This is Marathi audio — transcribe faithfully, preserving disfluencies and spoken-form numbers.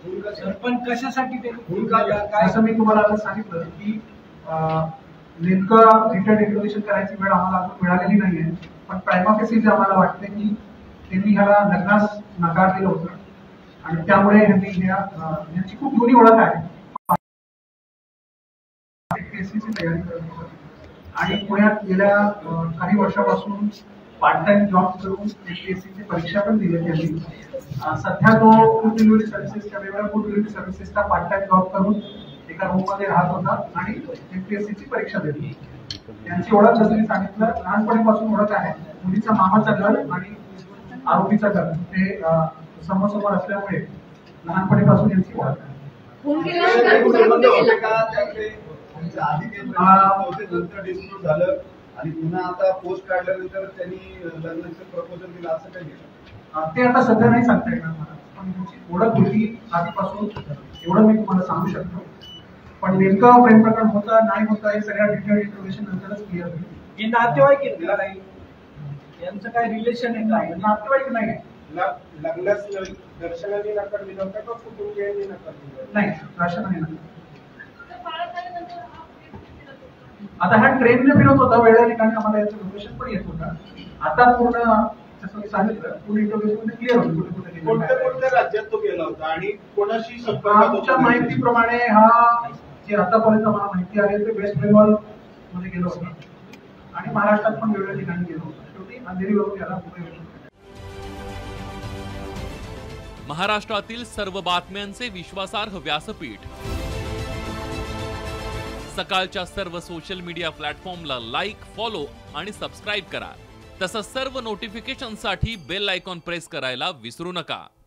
पण कशासाठी ते असं मी तुम्हाला आता सांगितलं की नेमकं रिटर्न डिक्लेरेशन करायची वेळ आम्हाला अजून मिळालेली नाहीये, पण प्रायमा फेसी जे आम्हाला वाटते की त्यांनी ह्याला लग्नास नकार दिलं होतं आणि त्यामुळे यांनी यांची खूप जुनी ओळख आहे तयारी करत आणि पुण्यात गेल्या काही वर्षापासून पार्ट टाइम जॉब करून एमपीएससीची परीक्षा पण दिली त्यांनी. सध्या तो फूड डिलिव्हरी सर्व्हिसेसच्या वेगवेगळ्या फूड डिलिव्हरी सर्व्हिसेसचा पार्ट टाइम जॉब करून एका रूम मध्ये राहत होता आणि एमपीएससीची परीक्षा दिली. त्यांची ओळख जसं मी सांगितलं लहानपणीपासून ओळख आहे. मुलीचा मामाचा घर आणि आरोपीचा घर हे समोर असल्यामुळे लहानपणीपासून यांची ओळख आहे. झालं आणि पुन्हा आता पोस्ट काढल्यानंतर त्यांनी लग्नाचं प्रपोजल दिलं असं काही ते आता सध्या नाही सांगता येणार मला, पण तुमची ओळख होती आधीपासून एवढं मी तुम्हाला सांगू शकतो. पण नेमकं प्रेम प्रकरण होतं नाही होतं हे सगळ्या डिटेल इन्फॉर्मेशन नंतरच क्लिअर होईल. हे नातेवाईक आहेत का काही, यांचं काय रिलेशन आहे काय? नातेवाईक नाही. लग्नास दर्शनाने नकार दिला होता का कुटुंबियांनी नकार दिला? नाही, दर्शनाने नकार. आता हा ट्रेनने फिरत होता वेगळ्या ठिकाणी, आम्हाला याचं लोकेशन पण येत होता. आता पूर्ण जसं मी सांगितलं पूर्ण इंटरव्ह्यू क्लिअर होईल कुठे कुठे कोणत्या कोणत्या राज्यात तो गेला होता आणि कोणाशी संपर्क. आमच्या माहितीप्रमाणे हा जे आतापर्यंत मला माहिती आहे ते वेस्ट बेंगॉल मध्ये गेलो होता आणि महाराष्ट्रात पण वेगवेगळ्या ठिकाणी गेलो होता. शेवटी अंधेरीवरून याला मुंबई. महाराष्ट्रातील सर्व बातम्यांचे विश्वासार्ह व्यासपीठ सकाळच्या सर्व सोशल मीडिया प्लॅटफॉर्मला लाईक, फॉलो आणि सबस्क्राईब करा. तसंच सर्व नोटिफिकेशनसाठी बेल आयकॉन प्रेस करायला विसरू नका.